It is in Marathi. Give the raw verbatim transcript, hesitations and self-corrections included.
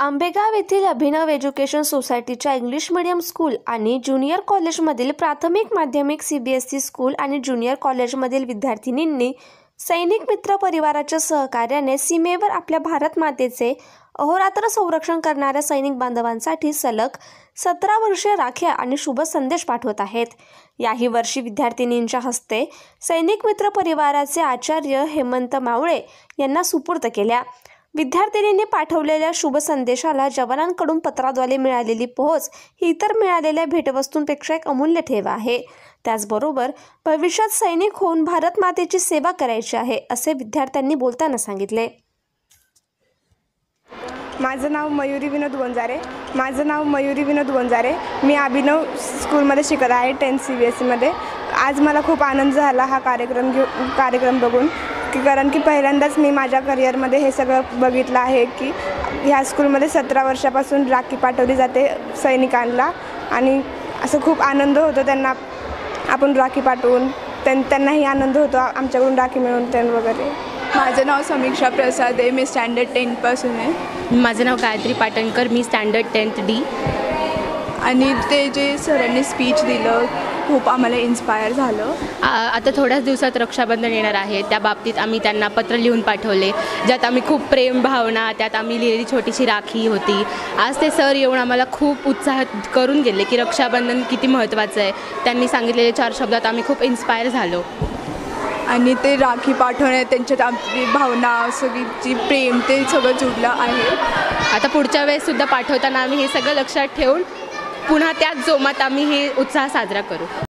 आंबेगाव येथील अभिनव एज्युकेशन सोसायटीच्या इंग्लिश मीडियम स्कूल आणि ज्युनियर कॉलेजमधील प्राथमिक माध्यमिक C B S E school आणि ज्युनियर कॉलेजमधील विद्यार्थिनींनी सैनिक मित्र परिवाराच्या सहकार्याने सीमेवर आपल्या भारत मातेचे अहोरात्र संरक्षण करणाऱ्या सैनिक बांधवांसाठी सलग सतरा वर्षे राख्या आणि शुभ संदेश पाठवत आहेत। याही वर्षी विद्यार्थिनींच्या हस्ते सैनिक मित्र परिवाराचे आचार्य हेमंत मावळे यांना सुपूर्द केल्या। विद्यार्थिनींनी पाठवलेल्या शुभ संदेशाला जवानांकडून पत्राद्वारे मिळालेली पोहोच ही इतर मिळालेल्या भेटवस्तूंपेक्षा एक अमूल्य ठेवा आहे। त्याचबरोबर भविष्यात सैनिक होऊन भारत मातेची सेवा करायची आहे असे विद्यार्थ्यांनी बोलताना सांगितले। माझं नाव मयुरी विनोद गोंजारे माझं नाव मयुरी विनोद गोंजारे मी अभिनव स्कूलमध्ये शिकत आहे टेन्थ सी बी एस ईमध्ये। आज मला खूप आनंद झाला हा कार्यक्रम घेऊ कार्यक्रम बघून की कारण की पहिल्यांदाच मी माझ्या करिअरमध्ये हे सगळं बघितलं आहे की ह्या स्कूलमध्ये सतरा वर्षापासून राखी पाठवली जाते सैनिकांना आणि असं खूप आनंद होतो त्यांना आपण राखी पाठवून त्यां त्यांनाही आनंद होतो आमच्याकडून राखी मिळवून त्यां वगैरे। माझं नाव समीक्षा प्रसाद आहे, मी स्टँडर्ड टेनपासून आहे। माझं नाव गायत्री पाटणकर, मी स्टँडर्ड टेन्थ डी। आणि ते जे सरांनी स्पीच दिलं खूप आम्हाला इन्स्पायर झालं। आता थोड्याच दिवसात रक्षाबंधन येणार आहे, त्या बाबतीत आम्ही त्यांना पत्र लिहून पाठवले ज्यात आम्ही खूप प्रेम भावना त्यात आम्ही लिहिलेली छोटीशी राखी होती। आज ते सर येऊन आम्हाला खूप उत्साहित करून गेले की रक्षाबंधन किती महत्त्वाचं आहे। त्यांनी सांगितलेले चार शब्दात आम्ही खूप इन्स्पायर झालो आणि ते राखी पाठवण्यात त्यांच्यात आपली भावना सगळी जी प्रेम ते सगळं जुळलं आहे। आता पुढच्या वेळेससुद्धा पाठवताना आम्ही हे सगळं लक्षात ठेवून पुन्हा त्याच जोमात आम्ही हे उत्साह साजरा करू।